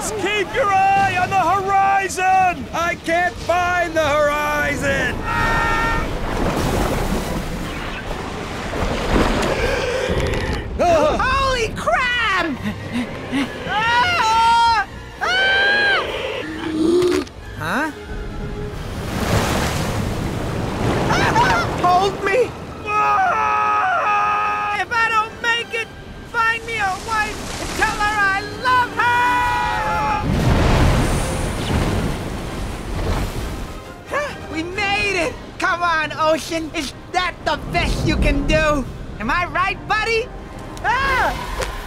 Just keep your eye on the horizon! I can't find the horizon! Holy crap! Ah! Ah! Huh? Hold me! If I don't make it, find me a wife and tell her I love her! We made it! Come on, Ocean! Is that the best you can do? Am I right, buddy? Ah!